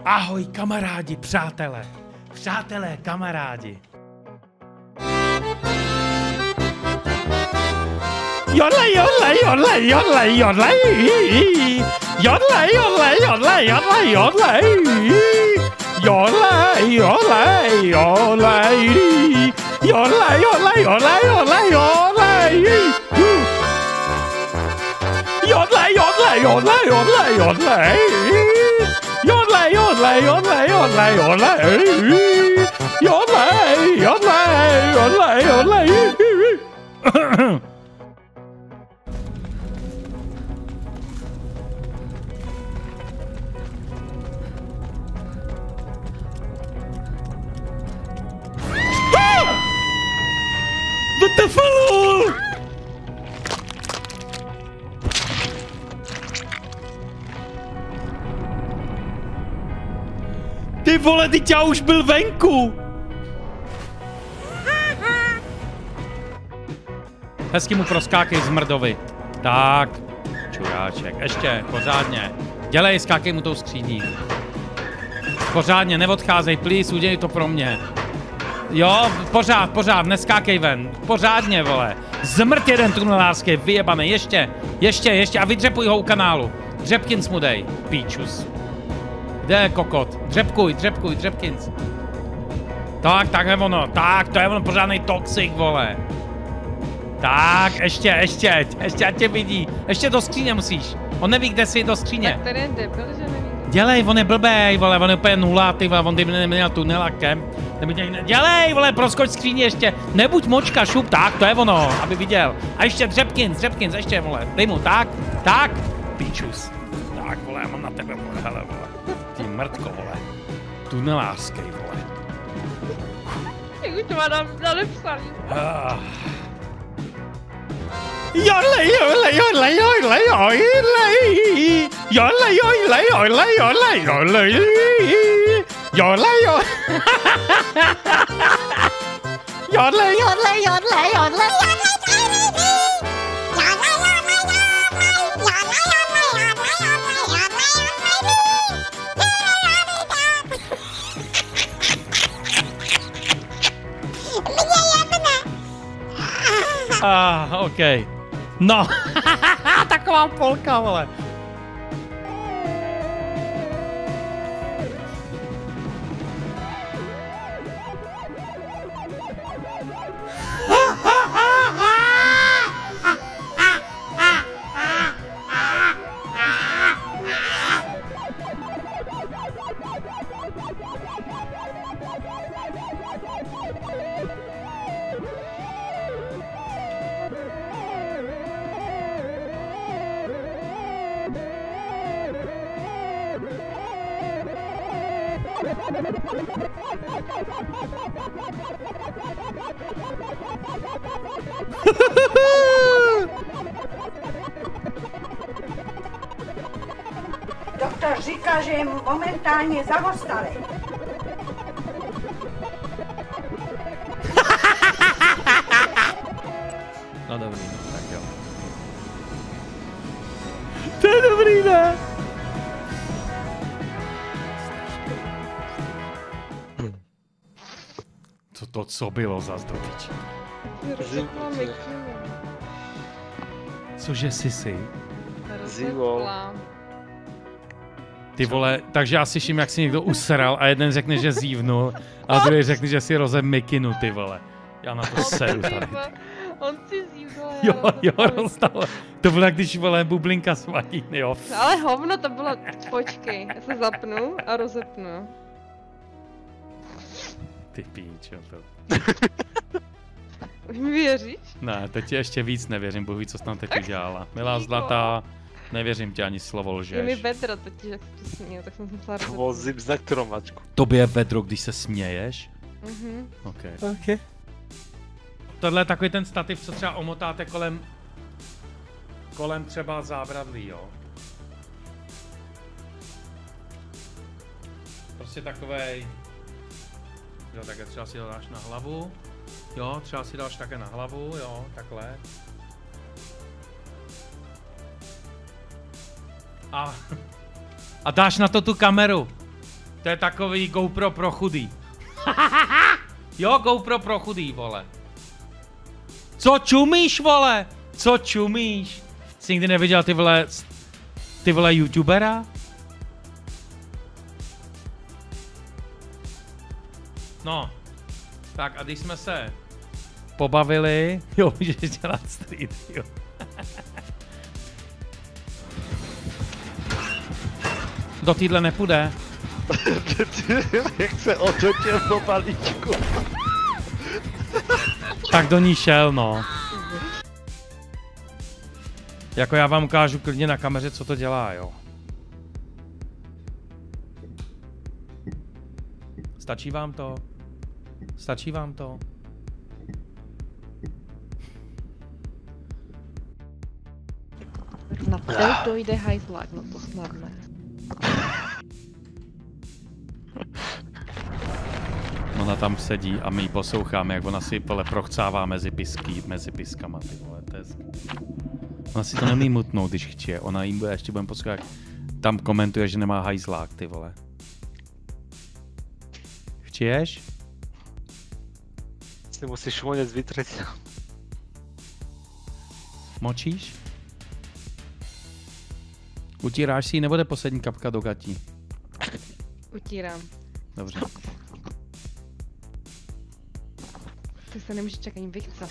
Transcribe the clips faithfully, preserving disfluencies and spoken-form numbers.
Ahoj kamarádi, přátelé. Přátelé, kamarádi. Jodle, jodle, jodle, jodle, jodle. Jodle, jodle, jodle, jodle, jodle. Jodle, jodle, jodle. Jodle, jodle, jodle, jodle, jodle. Jodle, jodle, jodle, jodle, jodle. Jodle, jodle, jodle, jodle, jodle. Jodle, jodle, jodle, jodle. What the fuck? Ty vole, teď já už byl venku. Hezky mu proskákej zmrdovi. Tak, čuráček, ještě, pořádně. Dělej, skákej mu tou skříní. Pořádně, neodcházej, please, udělej to pro mě. Jo, pořád, pořád, neskákej ven. Pořádně, vole. Zmrt jeden tunelářský, vyjebaný, ještě, ještě, ještě a vydřepuj ho u kanálu. Dřepkins mu dej, píčus. Kde je kokot? Dřepkuj, dřepkuj, dřepkins. Tak, tak je ono, tak, to je ono pořádnej toxic, vole. Tak, ještě, ještě, ještě, ať tě vidí. Ještě do skříně musíš. On neví, kde jsi, do skříně. Tak tady je debil, že neví. Dělej, on je blbej, vole, on je úplně nula, ty vole, on by neměl tunelakem. Dělej, vole, proskoč skříně ještě, nebuď močka, šup, tak, to je ono, aby viděl. A ještě Dřepkins, Dřepkins, ještě, vole, dej mu, tak, tak, píčus. Tak, vole, já mám na tebe, vole, hele, vole, ty mrtko, vole, tunelářský, vole. Jak už to má nadepsaný. Ah. Jodle, jodle, jodle, jodle, jodle, jodle, jodle, jodle, jodle, jodle, jodle, jodle, jodle, jodle, jodle. Ah, okej. No, taková polka, vole. Doktor říká, že je momentálně zaostalý. No dobrý, no, tak jo. To je dobrý, ne? Co to, co bylo za zdobyč? Cože jsi si? Zivol. Ty vole, takže já slyším, jak si někdo usral a jeden řekne, že zívnul a druhý řekne, že si roze mikinu, ty vole. Já na to seru tady. On si zívnul, jo, jo, rozdal. To bylo, když, vole, bublinka s vagíny, jo. Ale hovno, to bylo, počkej, já se zapnu a rozepnu. Ty píčo, to. Už mi věříš? Ne, teď ti ještě víc nevěřím, Bůh ví, co jsi tam teď udělala. Milá zlatá, nevěřím ti ani slovo lžeš. Je mi vedro totiž, jak se to směju, tak jsem se musela rozepnout. Vozím za kromačku. Tobě je vedro, když se směješ? Mhm. OK. OK. Tohle je takový ten stativ, co třeba omotáte kolem... kolem třeba zábradlí, jo? Prostě takovej... Jo, tak třeba si ho dáš na hlavu. Jo, třeba si dáš také na hlavu, jo, takhle. A, a dáš na to tu kameru. To je takový GoPro pro chudý. Jo, GoPro pro chudý, vole. Co čumíš, vole? Co čumíš? Jsi nikdy neviděl ty vole, ty vole youtubera? No, tak a když jsme se pobavili, jo, můžeš dělat street, jo. Do týdle nepůjde. Jak se otočil po balíčku. Tak do ní šel, no. Jako já vám ukážu klidně na kameře, co to dělá, jo. Stačí vám to? Stačí vám to? Na teď dojde hajzlák, no to snadné. Ona tam sedí a my ji posloucháme, jak ona si vole prochcává mezi pisky, mezi piskama, ty vole, to je... Ona si to nemí mutnout, když chce, ona jim bude, ještě budeme poslouchat, tam komentuje, že nemá hajzlák, ty vole. Chceš? Si musíš šmonec vytřít. Močíš? Utíráš si ji, nebude poslední kapka do gatí? Utírám. Dobře. Ty se nemůžeš čekat ani vychcat.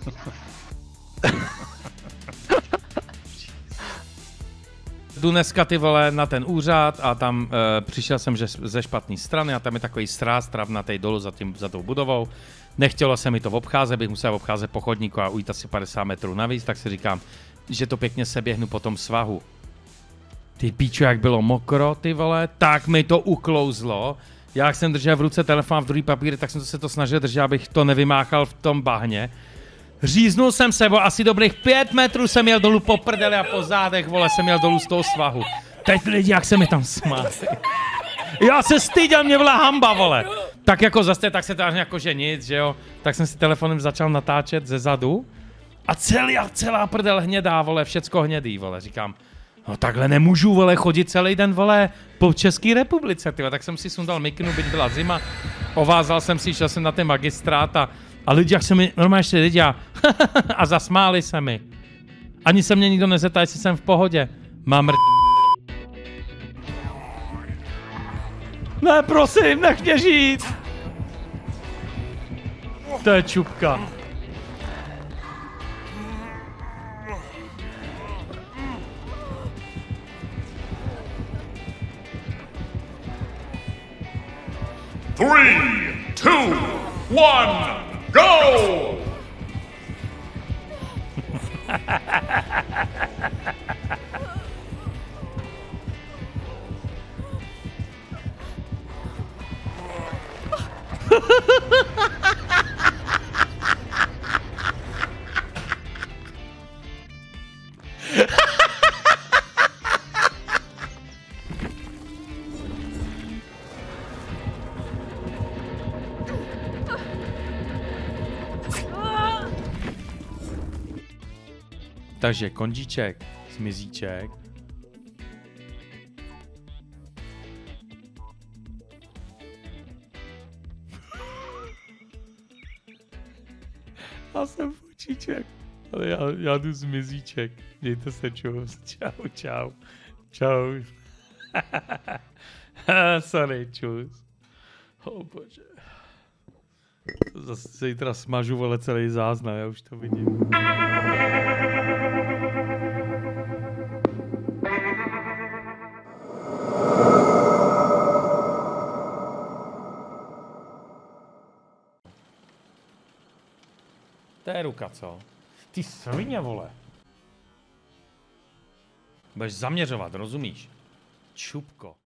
Jdu dneska ty vole na ten úřad a tam uh, přišel jsem že, ze špatné strany a tam je takový stráz travnatej dolů za, tím, za tou budovou. Nechtělo se mi to obcházet, bych musel obcházet po chodníku a ujít asi padesát metrů navíc, tak si říkám, že to pěkně seběhnu po tom svahu. Ty píčo, jak bylo mokro, ty vole, tak mi to uklouzlo. Já jak jsem držel v ruce telefon a v druhý papír, tak jsem se to snažil držet, abych to nevymáchal v tom bahně. Říznul jsem se, bo asi dobrých pět metrů jsem jel dolů po prdeli a po zádech, vole, jsem jel dolů z toho svahu. Teď lidi, jak se mi tam smáli. Já se styděl, mě byla hamba, vole. Tak jako zase, tak se to jako že nic, že jo. Tak jsem si telefonem začal natáčet ze zadu. A celý, a celá prdel hnědá, vole, všecko hnědý, vole, říkám. No takhle nemůžu, vole, chodit celý den, vole, po České republice, tyhle. Tak jsem si sundal mikinu, byť byla zima. Ovázal jsem si, šel jsem na ten magistrát a, a lidi, jak se mi, normálně ještě lidi a, a zasmáli se mi. Ani se mě nikdo nezeptal, jestli jsem v pohodě. Mám r... Ne, prosím, nech mě žít! To je čupka. Three, two, one, go! Takže kondíček, zmizíček. Já jsem fučíček, ale já, já jdu zmizíček. Mějte se, čus. Čau, čau. Čau. Sorry, čus. Oh bože. Zase zítra smažu, vole, celý záznam, já už to vidím. To je ruka, co? Ty svině, vole. Budeš zaměřovat, rozumíš? Čupko.